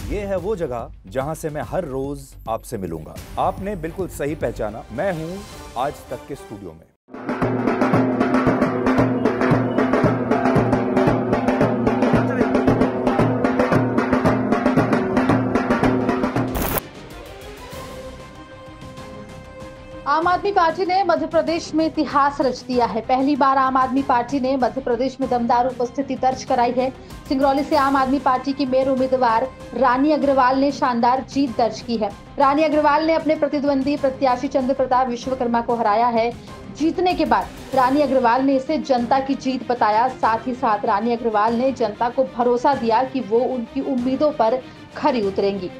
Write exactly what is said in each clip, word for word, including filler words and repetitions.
ये है वो जगह जहां से मैं हर रोज आपसे मिलूंगा। आपने बिल्कुल सही पहचाना, मैं हूं आज तक के स्टूडियो में। आम आदमी पार्टी ने मध्य प्रदेश में इतिहास रच दिया है। पहली बार आम आदमी पार्टी ने मध्य प्रदेश में दमदार उपस्थिति दर्ज कराई है। सिंगरौली से आम आदमी पार्टी की मेयर उम्मीदवार रानी अग्रवाल ने शानदार जीत दर्ज की है। रानी अग्रवाल ने अपने प्रतिद्वंदी प्रत्याशी चंद्र प्रताप विश्वकर्मा को हराया है। जीतने के बाद रानी अग्रवाल ने इसे जनता की जीत बताया। साथ ही साथ रानी अग्रवाल ने जनता को भरोसा दिया कि वो उनकी उम्मीदों पर खरी उतरेंगी।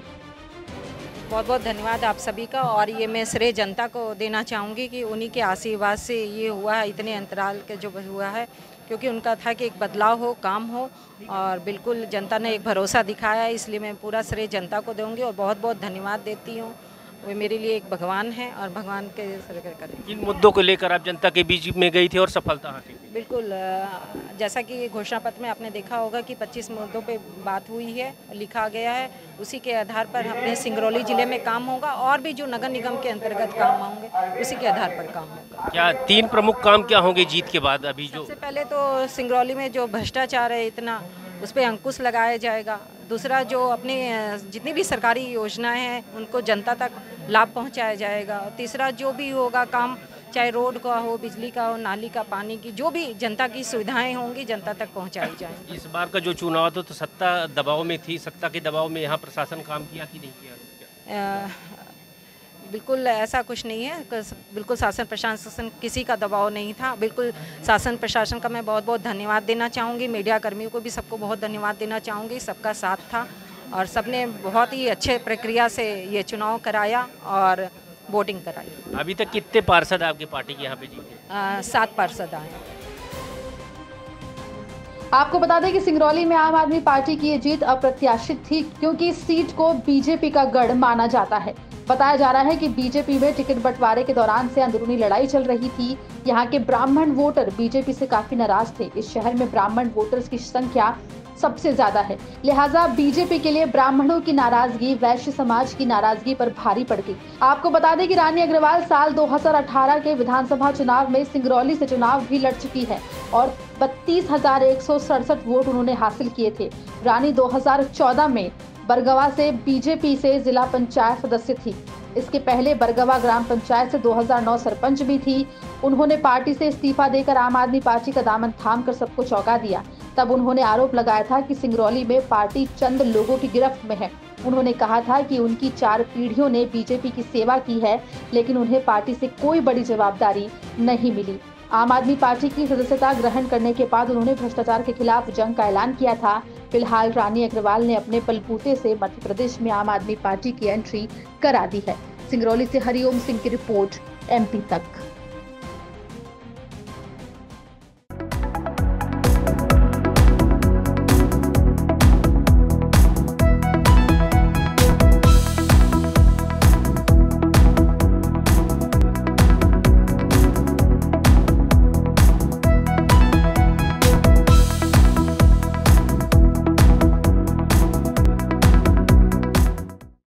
बहुत बहुत धन्यवाद आप सभी का, और ये मैं श्रेय जनता को देना चाहूँगी कि उन्हीं के आशीर्वाद से ये हुआ है, इतने अंतराल के जो हुआ है, क्योंकि उनका था कि एक बदलाव हो, काम हो, और बिल्कुल जनता ने एक भरोसा दिखाया है। इसलिए मैं पूरा श्रेय जनता को दूँगी और बहुत बहुत धन्यवाद देती हूँ। वे मेरे लिए एक भगवान हैं और भगवान के सर्वे करें। इन मुद्दों को लेकर आप जनता के बीच में गई थी और सफलता हासिल की? बिल्कुल, जैसा कि घोषणा पत्र में आपने देखा होगा कि पच्चीस मुद्दों पे बात हुई है, लिखा गया है। उसी के आधार पर अपने सिंगरौली जिले में काम होगा, और भी जो नगर निगम के अंतर्गत काम होंगे उसी के आधार पर काम होगा। क्या तीन प्रमुख काम क्या होंगे जीत के बाद? अभी जो सबसे पहले तो सिंगरौली में जो भ्रष्टाचार है इतना, उस पर अंकुश लगाया जाएगा। दूसरा, जो अपनी जितनी भी सरकारी योजनाएं हैं उनको जनता तक लाभ पहुंचाया जाएगा। और तीसरा, जो भी होगा काम, चाहे रोड का हो, बिजली का हो, नाली का, पानी की, जो भी जनता की सुविधाएं होंगी जनता तक पहुंचाई जाएंगी। इस बार का जो चुनाव था तो सत्ता दबाव में थी, सत्ता के दबाव में यहाँ प्रशासन काम किया कि नहीं किया? आ, बिल्कुल ऐसा कुछ नहीं है। बिल्कुल शासन प्रशासन किसी का दबाव नहीं था। बिल्कुल शासन प्रशासन का मैं बहुत बहुत धन्यवाद देना चाहूँगी। मीडिया कर्मियों को भी सबको बहुत धन्यवाद देना चाहूँगी। सबका साथ था और सबने बहुत ही अच्छे प्रक्रिया से ये चुनाव कराया और वोटिंग कराई। अभी तक कितने पार्षद आपकी पार्टी के यहाँ पे जीते? सात पार्षद आए। आपको बता दें कि सिंगरौली में आम आदमी पार्टी की ये जीत अप्रत्याशित थी, क्योंकि इस सीट को बीजेपी का गढ़ माना जाता है। बताया जा रहा है कि बीजेपी में टिकट बंटवारे के दौरान से अंदरूनी लड़ाई चल रही थी। यहाँ के ब्राह्मण वोटर बीजेपी से काफी नाराज थे। इस शहर में ब्राह्मण वोटर्स की संख्या सबसे ज्यादा है, लिहाजा बीजेपी के लिए ब्राह्मणों की नाराजगी वैश्य समाज की नाराजगी पर भारी पड़ गई। आपको बता दें कि रानी अग्रवाल साल दो हज़ार अठारह के विधानसभा चुनाव में सिंगरौली से चुनाव भी लड़ चुकी है और बत्तीस हजार एक सौ सड़सठ वोट उन्होंने हासिल किए थे। रानी दो हज़ार चौदह में बरगवा से बीजेपी से जिला पंचायत सदस्य थी। इसके पहले बरगवा ग्राम पंचायत से दो हज़ार नौ सरपंच भी थी। उन्होंने पार्टी से इस्तीफा देकर आम आदमी पार्टी का दामन थामकर सबको चौंका दिया। तब उन्होंने आरोप लगाया था कि सिंगरौली में पार्टी चंद लोगों की गिरफ्त में है। उन्होंने कहा था कि उनकी चार पीढ़ियों ने बीजेपी की सेवा की है, लेकिन उन्हें पार्टी से कोई बड़ी जवाबदारी नहीं मिली। आम आदमी पार्टी की सदस्यता ग्रहण करने के बाद उन्होंने भ्रष्टाचार के खिलाफ जंग का ऐलान किया था। फिलहाल रानी अग्रवाल ने अपने बलबूते से मध्य प्रदेश में आम आदमी पार्टी की एंट्री करा दी है। सिंगरौली से हरिओम सिंह की रिपोर्ट, एमपी तक।